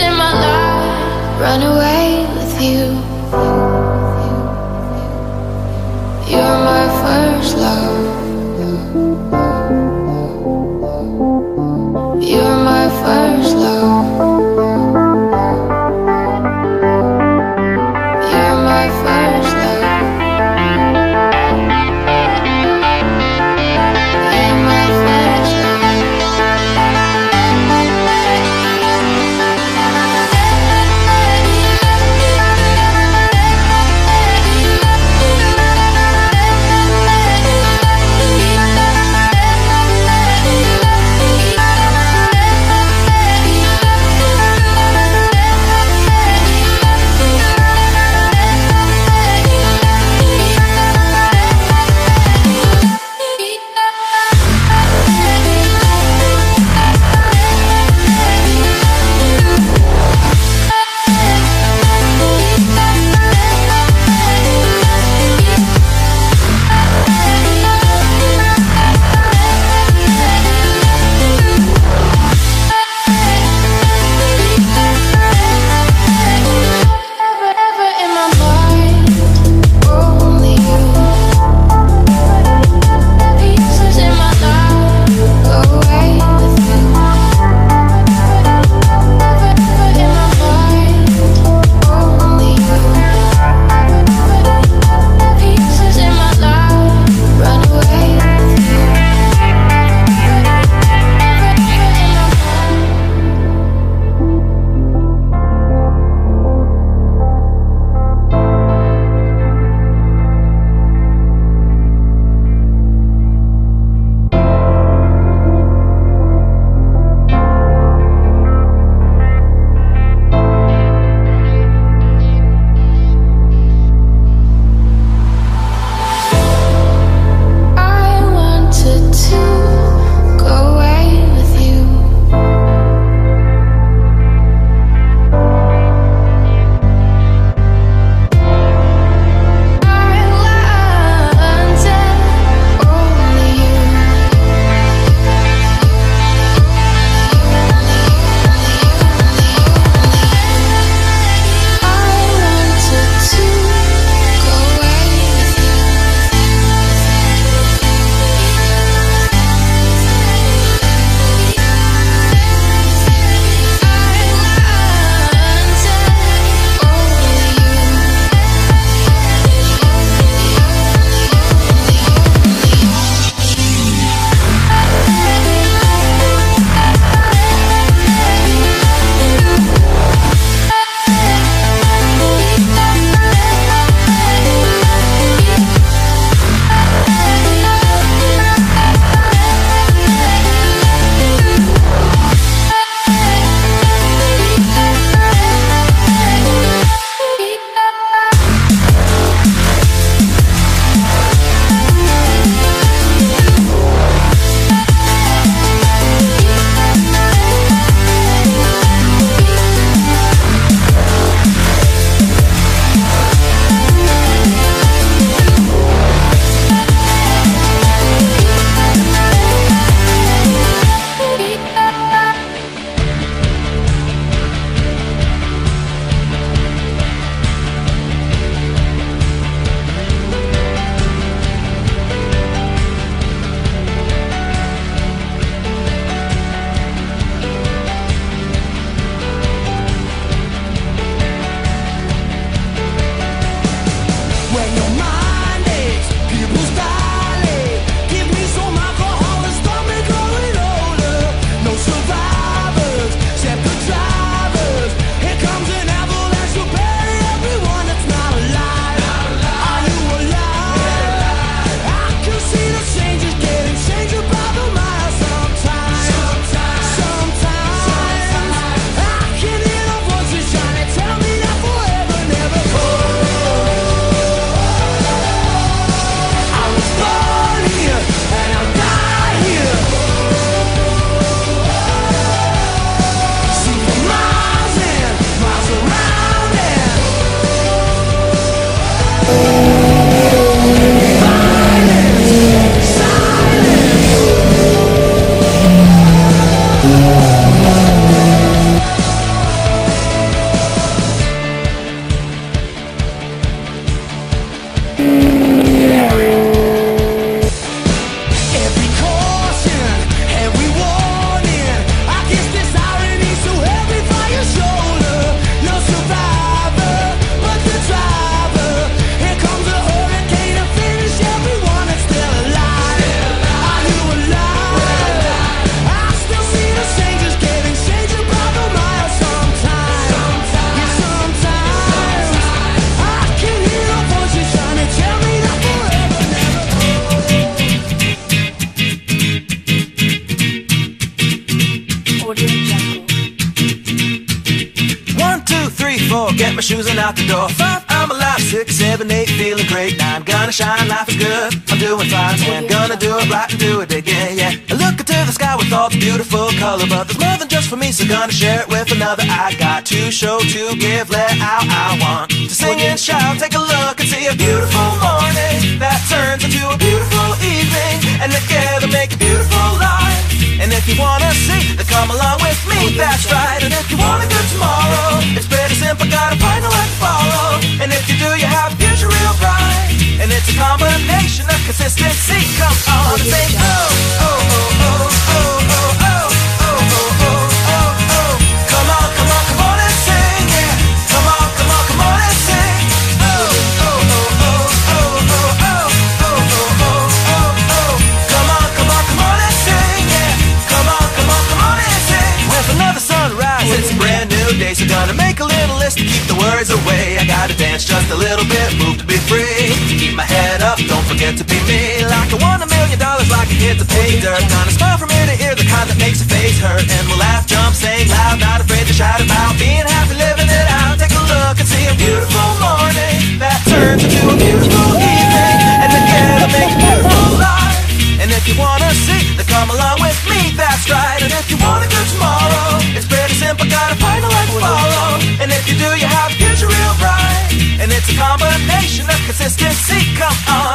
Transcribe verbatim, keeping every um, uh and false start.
in my life, run away with you. You're my first love. You're my first love. You're my first love. You're my first love. Four, get my shoes and out the door. Five, I'm alive. Six, seven, eight, feeling great. Nine, gonna shine, life is good, I'm doing fine. Ten, gonna do it right and do it again, yeah. I look into the sky with all the beautiful color, but there's more than just for me, so gonna share it with another. I got to show, to give, let out. I want to sing and shout. Take a look and see a beautiful morning that turns into a beautiful evening, and together make a beautiful life. And if you wanna see, then come along with me, that's right. And if you want a good tomorrow, it's pretty simple, gotta find a light to follow. And if you do, you have a future real bright. And it's a combination of consistency. Come on and say oh, oh, oh, oh, oh, oh, oh, oh, oh, oh, oh, oh. Come on, come on, come on and sing, yeah. Come on, come on, come on and sing. Oh, oh, oh, oh, oh, oh, oh, oh, oh, oh, oh, oh. Come on, come on, come on and sing, yeah. Come on, come on, come on and sing. With another sunrise, it's a brand new day, so gonna make a little list to keep the words away. I gotta dance just a little bit, move to be free. Keep my head up, don't forget to be me. Like I won a million dollars, like a kid to pay dirt. Gonna smile from ear to ear, the kind that makes your face hurt. And we'll laugh, jump, sing loud, not afraid to shout about being happy, living it out. Take a look and see a beautiful morning that turns into a beautiful evening, and together make a beautiful life. And if you wanna see, then come along with me, that's right. And if you want a good tomorrow, it's pretty simple, gotta find a light to follow. And if you do, you have a future real bright. And it's a combination of consistency. Come on.